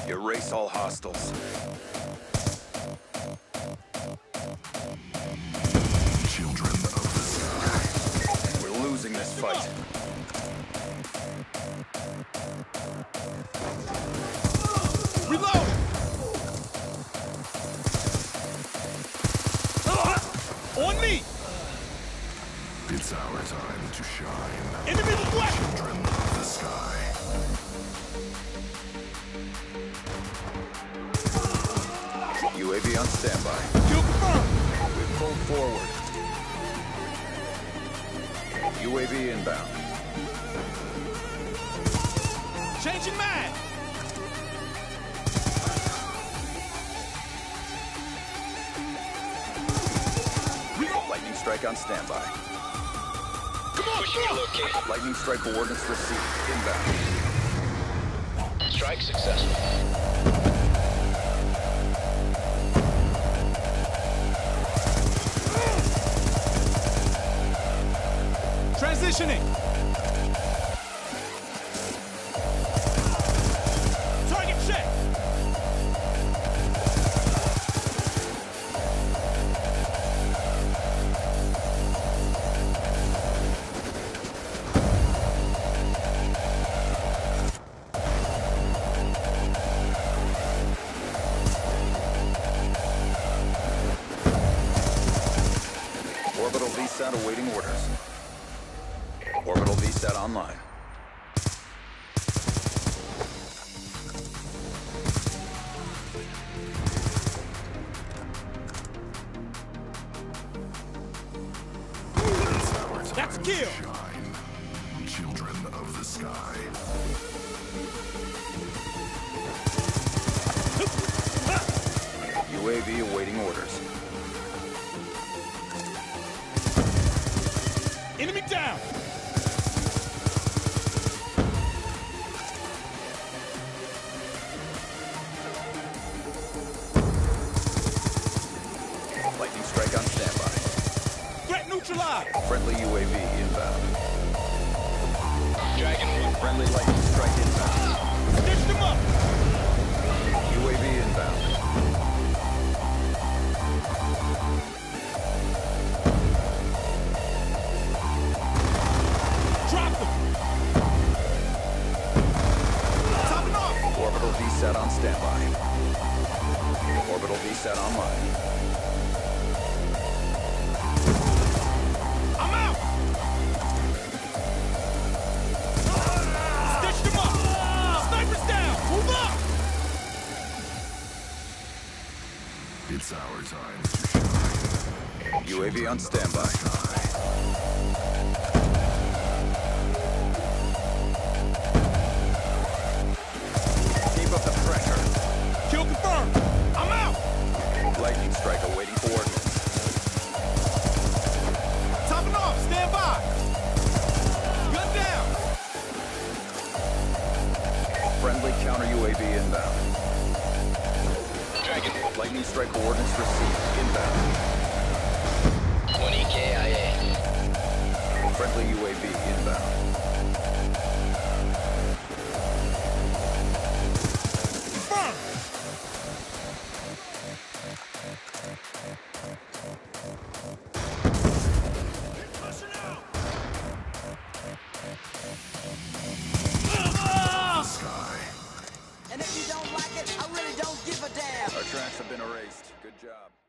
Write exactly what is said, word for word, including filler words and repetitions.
Erase all hostiles. Children of the sky. We're losing this fight. Reload! On me! It's our time to shine. Enemy left! Children of the sky. U A V on standby. Kill confirmed! We've pulled forward. U A V inbound. Changing mag! Lightning strike on standby. Come on, Pushing your location. Lightning strike coordinates received. Inbound. Strike successful. Transitioning! Target check! Orbital V SAT awaiting orders. Orbital V SAT online. It's our time That's to kill. shine. Children of the sky. U A V awaiting orders. Enemy down! Lightning strike on standby. Threat neutralized! Friendly U A V inbound. Dragon one. Friendly lightning strike inbound. Stitch them up! U A V inbound. Drop them! Topping off! Orbital V SAT on standby. Orbital V SAT online. I'm out! Stitch them up! Snipers down! Move up! It's our time to shine. U A V on standby. Keep up the pressure. Kill confirmed! I'm out! Lightning strike awaiting coordinates. Topping off! Stand by! Gun down! Friendly counter U A V inbound. Dragon Lightning strike coordinates received. Inbound. twenty K I A. Friendly U A V inbound. Confirmed! Pushing out! Sky. And if you don't like it, I really don't give a damn. Our tracks have been erased. Good job.